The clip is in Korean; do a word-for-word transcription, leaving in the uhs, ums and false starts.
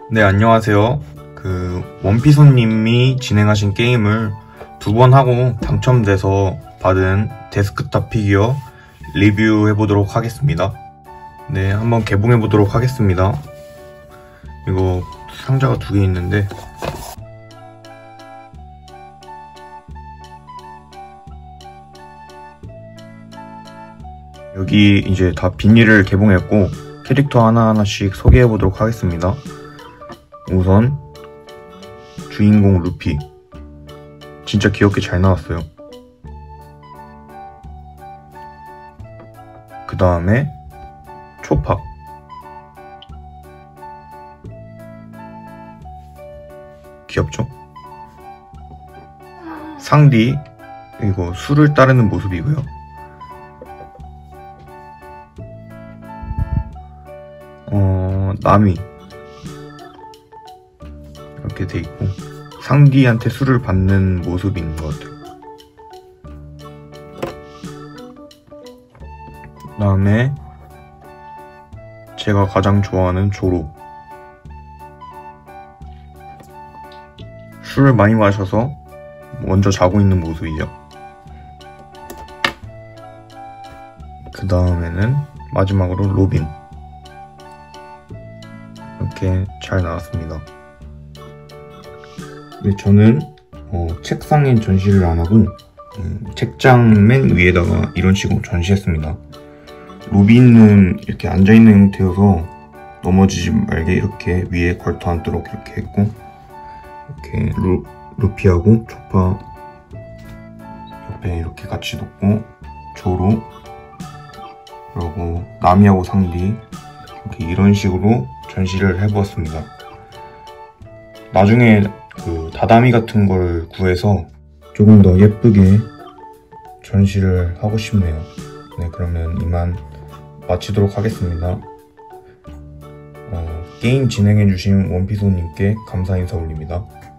네, 안녕하세요. 그 원피소님이 진행하신 게임을 두 번 하고 당첨돼서 받은 데스크탑 피규어 리뷰해보도록 하겠습니다. 네, 한번 개봉해보도록 하겠습니다. 이거 상자가 두 개 있는데 여기 이제 다 비닐을 개봉했고 캐릭터 하나하나씩 소개해보도록 하겠습니다. 우선 주인공 루피, 진짜 귀엽게 잘 나왔어요. 그 다음에 초파, 귀엽죠? 상디, 이거 술을 따르는 모습이고요. 어, 나미 이렇게 돼 있고 상디한테 술을 받는 모습인 것 같아요. 그 다음에 제가 가장 좋아하는 조로, 술을 많이 마셔서 먼저 자고 있는 모습이죠. 그 다음에는 마지막으로 로빈, 이렇게 잘 나왔습니다. 근데 저는 어, 책상엔 전시를 안하고 음, 책장 맨 위에다가 이런 식으로 전시했습니다. 로빈은 이렇게 앉아있는 형태여서 넘어지지 말게 이렇게 위에 걸터 앉도록 이렇게 했고, 이렇게 루, 루피하고 초파 옆에 이렇게 같이 놓고, 조로, 그리고 나미하고 상디 이렇게 이런 식으로 전시를 해보았습니다. 나중에 그 다다미 같은 걸 구해서 조금 더 예쁘게 전시를 하고 싶네요. 네, 그러면 이만 마치도록 하겠습니다. 어, 게임 진행해주신 원피소님께 감사 인사 올립니다.